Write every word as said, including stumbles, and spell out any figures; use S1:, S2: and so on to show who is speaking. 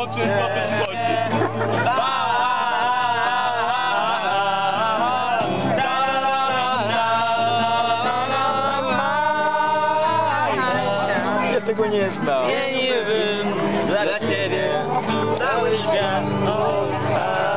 S1: czym to też chodzi.
S2: Ja tego nie znam.
S1: Nie, nie wiem, dla ciebie cały świat.